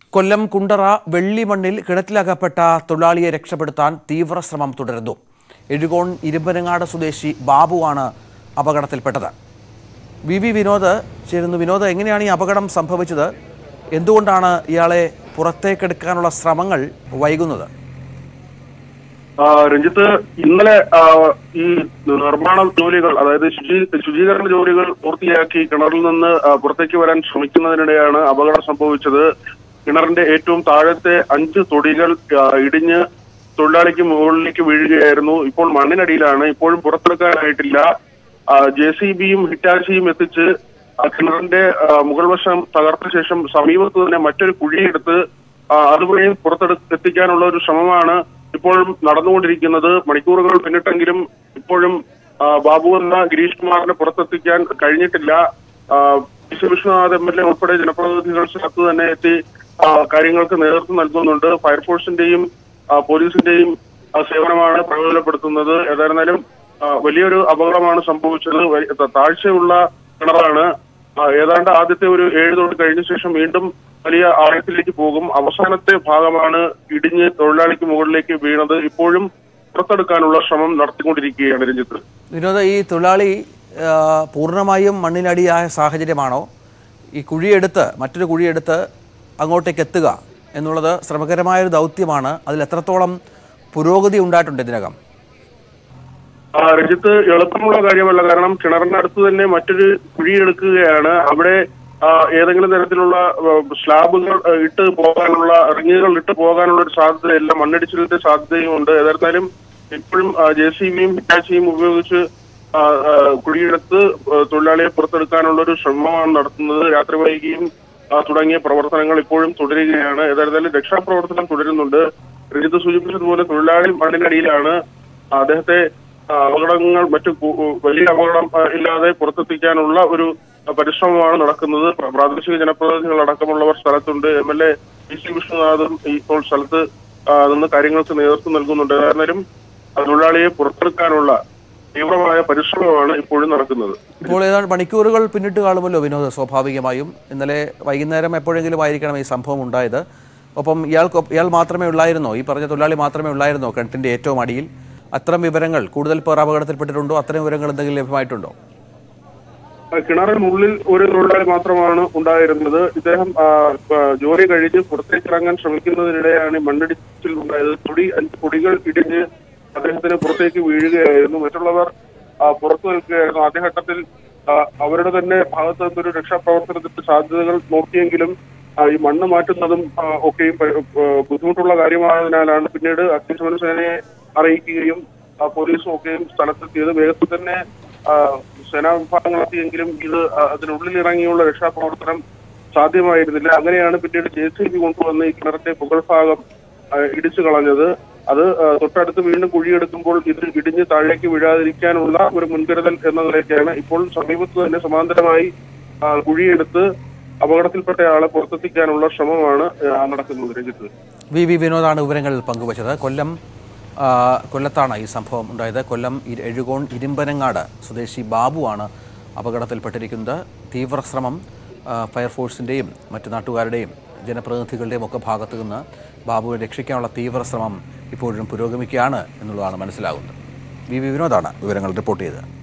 കൊല്ലം കുണ്ടറ വെള്ളിമണ്ണിൽ കിണറ്റിലകപ്പെട്ട തൊഴിലാളിയെ രക്ഷപ്പെടുത്താൻ തീവ്ര ശ്രമം തുടരുന്നു. എഴുകോൺ ഇരുമ്പനങ്ങാട് സ്വദേശി ബാബുവാണ് അപകടത്തിൽപ്പെട്ടത്. വി വിനോദ് ചേരുന്നു. വിനോദ്, എങ്ങനെയാണ് ഈ അപകടം സംഭവിച്ചത്? എന്തുകൊണ്ടാണ് ഇയാളെ പുറത്തേക്കെടുക്കാനുള്ള ശ്രമങ്ങൾ വൈകുന്നത്? രഞ്ജിത്ത്, ഇന്നലെ ഈ നിർമ്മാണ ജോലികൾ, അതായത് ശുചീകരണ ജോലികൾ പൂർത്തിയാക്കി കിണറിൽ നിന്ന് പുറത്തേക്ക് വരാൻ ശ്രമിക്കുന്നതിനിടെയാണ് അപകടം സംഭവിച്ചത്. കിണറിന്റെ ഏറ്റവും താഴത്തെ 5 തൊടികൾ ഇടിഞ്ഞ് തൊഴിലാളിക്ക് മുകളിലേക്ക് വീഴുകയായിരുന്നു. ഇപ്പോൾ മണ്ണിനടിയിലാണ്. ഇപ്പോഴും പുറത്തെടുക്കാനായിട്ടില്ല. JCBയും ഹിറ്റാച്ചിയും എത്തിച്ച് കിണറിന്റെ മുകൾ വശം തകർത്ത ശേഷം സമീപത്ത് തന്നെ മറ്റൊരു കുഴിയെടുത്ത് അതുവഴി എത്തിക്കാനുള്ള ഒരു ശ്രമമാണ് ഇപ്പോഴും നടന്നുകൊണ്ടിരിക്കുന്നത്. മണിക്കൂറുകൾ പിന്നിട്ടെങ്കിലും ഇപ്പോഴും ബാബു എന്ന ഗിരീഷ് കുമാറിനെ പുറത്തെത്തിക്കാൻ കഴിഞ്ഞിട്ടില്ല. വിശ്വനാഥ് MLA ഉൾപ്പെടെ ജനപ്രതിനിധികൾ സ്ഥലത്ത് തന്നെ എത്തി കാര്യങ്ങൾക്ക് നേതൃത്വം നൽകുന്നുണ്ട്. ഫയർഫോഴ്സിന്റെയും പോലീസിന്റെയും സേവനമാണ് പ്രയോജനപ്പെടുത്തുന്നത്. ഏതായിരുന്നാലും വലിയൊരു അപകടമാണ് സംഭവിച്ചത്. താഴ്ചയുള്ള കിണറാണ്. ഏതാണ്ട് ആദ്യത്തെ ഒരു 7 തൊട്ട് കഴിഞ്ഞ ശേഷം വീണ്ടും വലിയ ആഴത്തിലേക്ക് പോകും. അവസാനത്തെ ഭാഗമാണ് ഇടിഞ്ഞ് തൊഴിലാളിക്ക് മുകളിലേക്ക് വീണത്. ഇപ്പോഴും പുറത്തെടുക്കാനുള്ള ശ്രമം നടത്തിക്കൊണ്ടിരിക്കുകയാണ്. രഞ്ജിത്ത്, വിനോദ, ഈ തൊഴിലാളി പൂർണ്ണമായും മണ്ണിനടിയായ സാഹചര്യമാണോ? ഈ കുഴിയെടുത്ത് മറ്റൊരു കുഴിയെടുത്ത് അങ്ങോട്ടേക്ക് എത്തുക എന്നുള്ളത് ശ്രമകരമായൊരു ദൗത്യമാണ്. അതിൽ എത്രത്തോളം പുരോഗതി ഉണ്ടായിട്ടുണ്ട് ഇതിനകം? രഞ്ജിത്ത്, എളുപ്പമുള്ള കാര്യമല്ല. കാരണം കിണറിനടുത്ത് തന്നെ മറ്റൊരു കുഴിയെടുക്കുകയാണ്. അവിടെ ഏതെങ്കിലും തരത്തിലുള്ള സ്ലാബുകൾ ഇട്ട് പോകാനുള്ള, റിങ്ങുകൾ ഇട്ട് പോകാനുള്ള ഒരു സാധ്യതയല്ല, മണ്ണിടിച്ചിലിന്റെ സാധ്യതയും ഉണ്ട്. ഏതായിരുന്നാലും ഇപ്പോഴും JCBയും ഹിറ്റാച്ചിയും ഉപയോഗിച്ച് കുഴിയെടുത്ത് തൊഴിലാളിയെ പുറത്തെടുക്കാനുള്ള ഒരു ശ്രമമാണ് നടത്തുന്നത്. രാത്രി വൈകിയും തുടങ്ങിയ പ്രവർത്തനങ്ങൾ ഇപ്പോഴും തുടരുകയാണ്. ഏതായിരുന്നാലും രക്ഷാപ്രവർത്തനം തുടരുന്നുണ്ട്. രഞ്ജിത്ത് സൂചിപ്പിച്ചതുപോലെ തൊഴിലാളി മണ്ണിനടിയിലാണ്. അദ്ദേഹത്തെ അപകടങ്ങൾ വലിയ അപകടം ഇല്ലാതെ പുറത്തെത്തിക്കാനുള്ള ഒരു പരിശ്രമമാണ് നടക്കുന്നത്. പ്രാദേശിക ജനപ്രതിനിധികൾ അടക്കമുള്ളവർ സ്ഥലത്തുണ്ട്. MLA വിശ്വനാഥും ഇപ്പോൾ സ്ഥലത്ത് നിന്ന് കാര്യങ്ങൾക്ക് നേതൃത്വം നൽകുന്നുണ്ട്. ഏതായിരുന്നാലും തൊഴിലാളിയെ പുറത്തെടുക്കാനുള്ള തീവ്രമായ പരിശ്രമമാണ് ഇപ്പോഴും നടക്കുന്നത്. ഇപ്പോൾ ഏതാണ്ട് മണിക്കൂറുകൾ പിന്നിട്ട് കാണുമല്ലോ വിനോദ്. സ്വാഭാവികമായും ഇന്നലെ വൈകുന്നേരം എപ്പോഴെങ്കിലും ആയിരിക്കണം ഈ സംഭവം ഉണ്ടായത്. ഒപ്പം ഇയാൾ മാത്രമേ ഉള്ളായിരുന്നോ? ഈ പറഞ്ഞ തൊഴിലാളി മാത്രമേ ഉള്ളായിരുന്നോ കിണറ്റിന്റെ ഏറ്റവും അടിയിൽ? അത്തരം വിവരങ്ങൾ, കൂടുതൽ പേർ അപകടത്തിൽപ്പെട്ടിട്ടുണ്ടോ? അത്തരം വിവരങ്ങൾ എന്തെങ്കിലും ലഭ്യമായിട്ടുണ്ടോ? കിണറിനുള്ളിൽ ഒരു തൊഴിലാളി മാത്രമാണ് ഉണ്ടായിരുന്നത്. ഇദ്ദേഹം ജോലി കഴിഞ്ഞ് പുറത്തേക്കിറങ്ങാൻ ശ്രമിക്കുന്നതിനിടെയാണ് മണ്ണിടിച്ചിൽ ഉണ്ടായത്. 5 പൊടികൾ ഇടിഞ്ഞ് അദ്ദേഹത്തിന് പുറത്തേക്ക് വീഴുകയായിരുന്നു. മറ്റുള്ളവർ പുറത്തു നിൽക്കുകയായിരുന്നു. ആദ്യഘട്ടത്തിൽ അവരുടെ തന്നെ ഭാഗത്ത് നിന്നൊരു രക്ഷാപ്രവർത്തനത്തിന്റെ സാധ്യതകൾ നോക്കിയെങ്കിലും ഈ മണ്ണ് മാറ്റുന്നതും ഒക്കെയും ബുദ്ധിമുട്ടുള്ള കാര്യമായതിനാലാണ് പിന്നീട് അഗ്നിശമന സേനയെ അറിയിക്കുകയും പോലീസും ഒക്കെയും സ്ഥലത്തെത്തിയത്. വേഗത്തിൽ തന്നെ സേനാ വിഭാഗങ്ങളെത്തിയെങ്കിലും അതിനുള്ളിൽ ഇറങ്ങിയുള്ള രക്ഷാപ്രവർത്തനം സാധ്യമായിരുന്നില്ല. അങ്ങനെയാണ് പിന്നീട് JCB കൊണ്ടുവന്ന് ഈ കിണറിന്റെ മുകൾ ഭാഗം ഇടിച്ചു കളഞ്ഞത്. അത് തൊട്ടടുത്ത് വീണ്ടും കുഴിയെടുക്കുമ്പോൾ ഇത് ഇടിഞ്ഞ് താഴേക്ക് വീഴാതിരിക്കാനുള്ള ഒരു മുൻകരുതൽ എന്ന നിലയ്ക്കാണ് ഇപ്പോൾ സമീപത്ത് തന്നെ സമാന്തരമായി കുഴിയെടുത്ത് അപകടത്തിൽപ്പെട്ട ആളെ പുറത്തെത്തിക്കാനുള്ള ശ്രമമാണ് നടക്കുന്നത്. രഞ്ജിത്ത്, വി വിനോദാണ് വിവരങ്ങൾ പങ്കുവച്ചത്. കൊല്ലത്താണ് ഈ സംഭവം ഉണ്ടായത്. കൊല്ലം എഴുകോൺ ഇരുമ്പനങ്ങാട് സ്വദേശി ബാബുവാണ് അപകടത്തിൽപ്പെട്ടിരിക്കുന്നത്. തീവ്രശ്രമം ഫയർഫോഴ്സിൻ്റെയും മറ്റു നാട്ടുകാരുടെയും ജനപ്രതിനിധികളുടെയും ഒക്കെ ഭാഗത്തു നിന്ന് ബാബുവിനെ രക്ഷിക്കാനുള്ള തീവ്രശ്രമം ഇപ്പോഴും പുരോഗമിക്കുകയാണ് എന്നുള്ളതാണ് മനസ്സിലാകുന്നത്. വി വിനോദാണ് വിവരങ്ങൾ റിപ്പോർട്ട് ചെയ്തത്.